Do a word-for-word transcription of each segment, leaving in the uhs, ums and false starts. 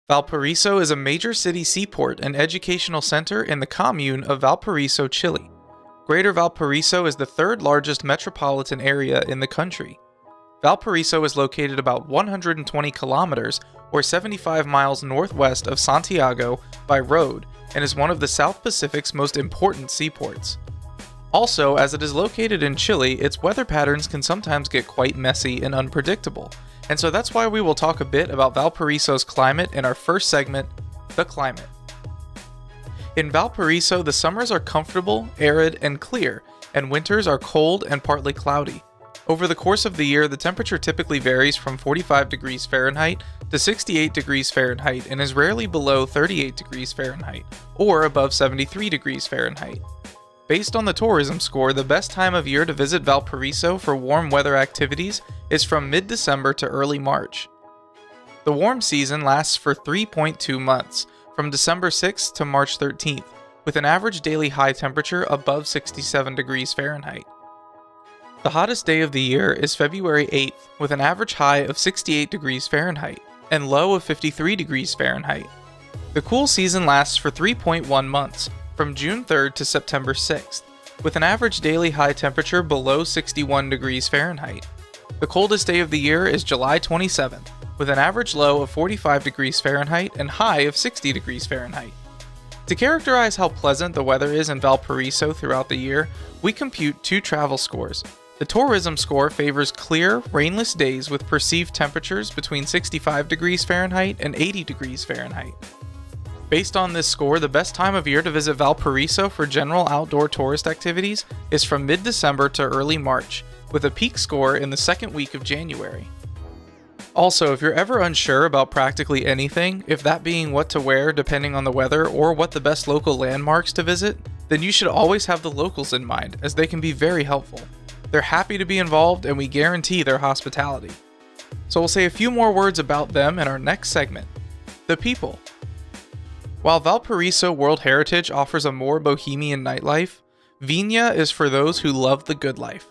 Valparaíso is a major city seaport and educational center in the commune of Valparaíso, Chile. Greater Valparaíso is the third largest metropolitan area in the country. Valparaíso is located about one hundred twenty kilometers or seventy-five miles northwest of Santiago by road and is one of the South Pacific's most important seaports. Also, as it is located in Chile, its weather patterns can sometimes get quite messy and unpredictable, and so that's why we will talk a bit about Valparaíso's climate in our first segment, the climate. In Valparaíso, the summers are comfortable, arid, and clear, and winters are cold and partly cloudy. Over the course of the year, the temperature typically varies from forty-five degrees Fahrenheit to sixty-eight degrees Fahrenheit and is rarely below thirty-eight degrees Fahrenheit, or above seventy-three degrees Fahrenheit. Based on the tourism score, the best time of year to visit Valparaíso for warm weather activities is from mid-December to early March. The warm season lasts for three point two months, from December sixth to March thirteenth, with an average daily high temperature above sixty-seven degrees Fahrenheit. The hottest day of the year is February eighth, with an average high of sixty-eight degrees Fahrenheit and low of fifty-three degrees Fahrenheit. The cool season lasts for three point one months, from June third to September sixth, with an average daily high temperature below sixty-one degrees Fahrenheit. The coldest day of the year is July twenty-seventh, with an average low of forty-five degrees Fahrenheit and high of sixty degrees Fahrenheit. To characterize how pleasant the weather is in Valparaíso throughout the year, we compute two travel scores. The tourism score favors clear, rainless days with perceived temperatures between sixty-five degrees Fahrenheit and eighty degrees Fahrenheit. Based on this score, the best time of year to visit Valparaíso for general outdoor tourist activities is from mid-December to early March, with a peak score in the second week of January. Also, if you're ever unsure about practically anything, if that being what to wear depending on the weather or what the best local landmarks to visit, then you should always have the locals in mind, as they can be very helpful. They're happy to be involved and we guarantee their hospitality. So we'll say a few more words about them in our next segment, the people. While Valparaíso World Heritage offers a more bohemian nightlife, Viña is for those who love the good life.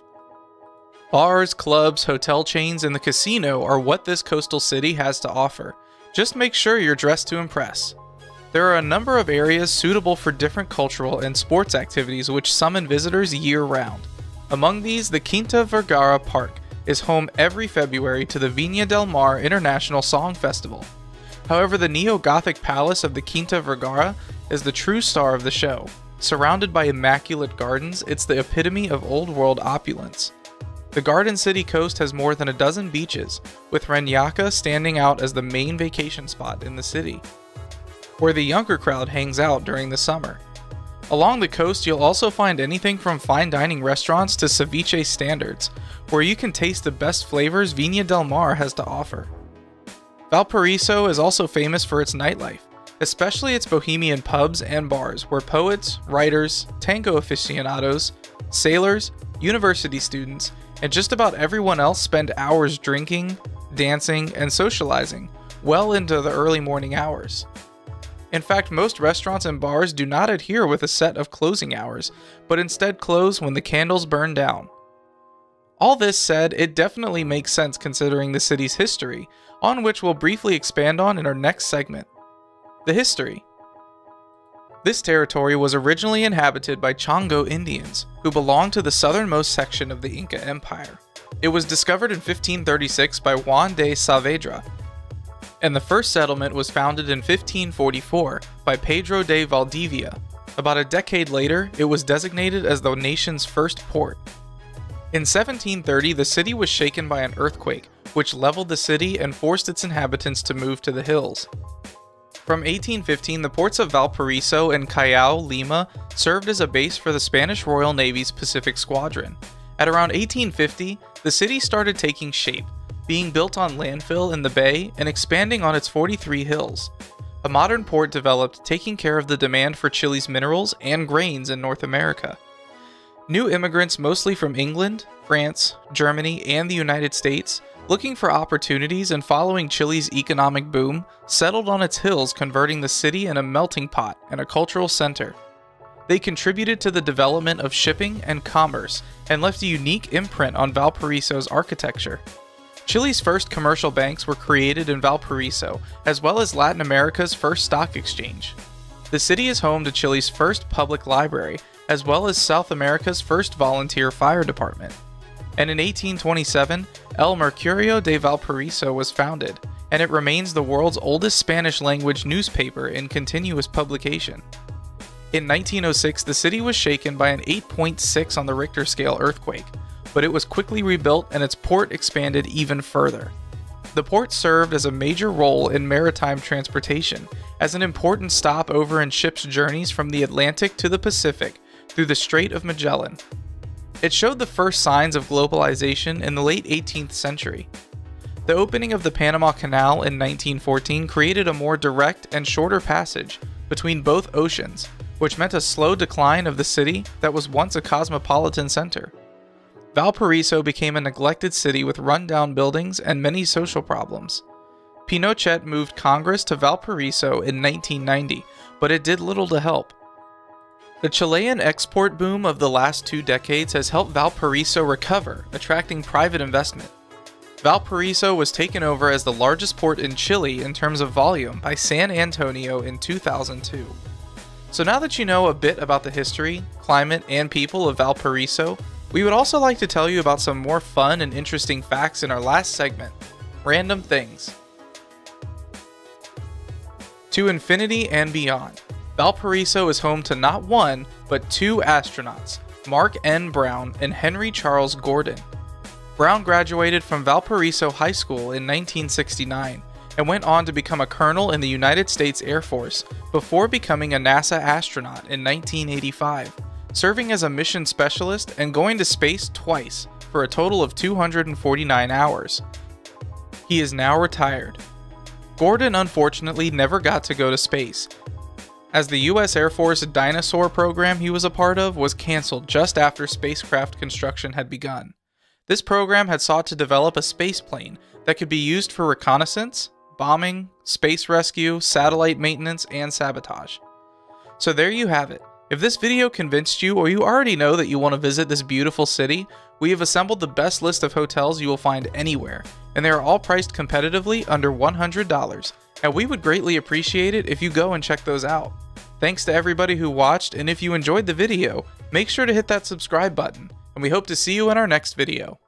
Bars, clubs, hotel chains, and the casino are what this coastal city has to offer. Just make sure you're dressed to impress. There are a number of areas suitable for different cultural and sports activities which summon visitors year-round. Among these, the Quinta Vergara Park is home every February to the Viña del Mar International Song Festival. However, the neo-Gothic palace of the Quinta Vergara is the true star of the show. Surrounded by immaculate gardens, it's the epitome of old-world opulence. The Garden City coast has more than a dozen beaches, with Reñaca standing out as the main vacation spot in the city, where the younger crowd hangs out during the summer. Along the coast, you'll also find anything from fine dining restaurants to ceviche standards, where you can taste the best flavors Viña del Mar has to offer. Valparaíso is also famous for its nightlife, especially its bohemian pubs and bars where poets, writers, tango aficionados, sailors, university students, and just about everyone else spend hours drinking, dancing, and socializing, well into the early morning hours. In fact, most restaurants and bars do not adhere with a set of closing hours, but instead close when the candles burn down. All this said, it definitely makes sense considering the city's history, on which we'll briefly expand on in our next segment. The history. This territory was originally inhabited by Chongo Indians, who belonged to the southernmost section of the Inca Empire. It was discovered in fifteen thirty-six by Juan de Saavedra, and the first settlement was founded in fifteen forty-four by Pedro de Valdivia. About a decade later, it was designated as the nation's first port. In seventeen thirty, the city was shaken by an earthquake, which leveled the city and forced its inhabitants to move to the hills. From eighteen fifteen, the ports of Valparaíso and Callao, Lima, served as a base for the Spanish Royal Navy's Pacific Squadron. At around eighteen fifty, the city started taking shape, being built on landfill in the bay and expanding on its forty-three hills. A modern port developed, taking care of the demand for Chile's minerals and grains in North America. New immigrants, mostly from England, France, Germany, and the United States, looking for opportunities and following Chile's economic boom, settled on its hills, converting the city in a melting pot and a cultural center. They contributed to the development of shipping and commerce and left a unique imprint on Valparaíso's architecture. Chile's first commercial banks were created in Valparaíso, as well as Latin America's first stock exchange. The city is home to Chile's first public library, as well as South America's first volunteer fire department. And in eighteen twenty-seven, El Mercurio de Valparaíso was founded, and it remains the world's oldest Spanish-language newspaper in continuous publication. In nineteen oh six, the city was shaken by an eight point six on the Richter scale earthquake, but it was quickly rebuilt and its port expanded even further. The port served as a major role in maritime transportation, as an important stopover in ships' journeys from the Atlantic to the Pacific through the Strait of Magellan. It showed the first signs of globalization in the late eighteenth century. The opening of the Panama Canal in nineteen fourteen created a more direct and shorter passage between both oceans, which meant a slow decline of the city that was once a cosmopolitan center. Valparaíso became a neglected city with rundown buildings and many social problems. Pinochet moved Congress to Valparaíso in nineteen ninety, but it did little to help. The Chilean export boom of the last two decades has helped Valparaíso recover, attracting private investment. Valparaíso was taken over as the largest port in Chile in terms of volume by San Antonio in two thousand two. So now that you know a bit about the history, climate, and people of Valparaíso, we would also like to tell you about some more fun and interesting facts in our last segment, Random Things. To infinity and beyond, Valparaíso is home to not one, but two astronauts, Mark N. Brown and Henry Charles Gordon. Brown graduated from Valparaíso High School in nineteen sixty-nine and went on to become a colonel in the United States Air Force before becoming a NASA astronaut in nineteen eighty-five, serving as a mission specialist and going to space twice for a total of two hundred forty-nine hours. He is now retired. Gordon unfortunately never got to go to space, as the U S Air Force Dinosaur program he was a part of was canceled just after spacecraft construction had begun. This program had sought to develop a space plane that could be used for reconnaissance, bombing, space rescue, satellite maintenance, and sabotage. So there you have it. If this video convinced you, or you already know that you want to visit this beautiful city, we have assembled the best list of hotels you will find anywhere, and they are all priced competitively under one hundred dollars, and we would greatly appreciate it if you go and check those out. Thanks to everybody who watched, and if you enjoyed the video, make sure to hit that subscribe button, and we hope to see you in our next video.